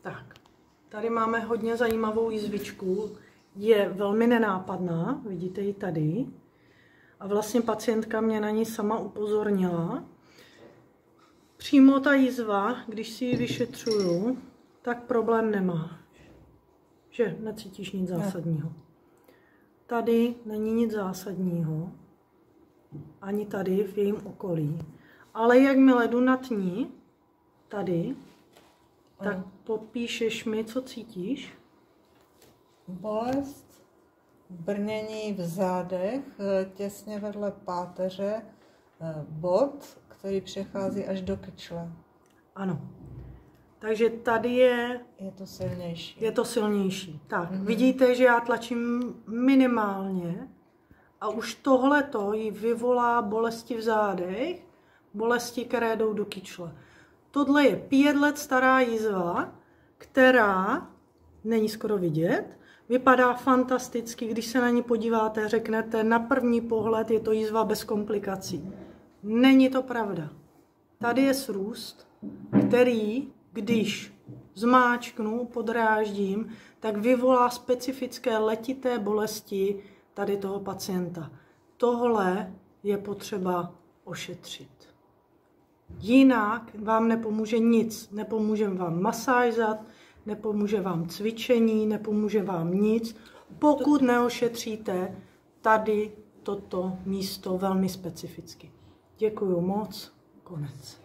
Tak, tady máme hodně zajímavou jizvičku. Je velmi nenápadná, vidíte ji tady. A vlastně pacientka mě na ní sama upozornila. Přímo ta jizva, když si ji vyšetřuju, tak problém nemá. Že necítíš nic zásadního. Tady není nic zásadního. Ani tady v jejím okolí. Ale jakmile jdu nad ní, tady, tak popíšeš mi, co cítíš? Bolest, brnění v zádech, těsně vedle páteře, bod, který přechází až do kyčle. Ano. Takže tady je... Je to silnější. Je to silnější. Tak, vidíte, že já tlačím minimálně a už tohleto jí vyvolá bolesti v zádech, bolesti, které jdou do kyčle. Tohle je 5 let stará jizva, která není skoro vidět. Vypadá fantasticky, když se na ní podíváte, řeknete na první pohled, je to jizva bez komplikací. Není to pravda. Tady je srůst, který, když zmáčknu, podráždím, tak vyvolá specifické letité bolesti tady toho pacienta. Tohle je potřeba ošetřit. Jinak vám nepomůže nic. Nepomůže vám masáž zad, nepomůže vám cvičení, nepomůže vám nic, pokud neošetříte tady toto místo velmi specificky. Děkuju moc. Konec.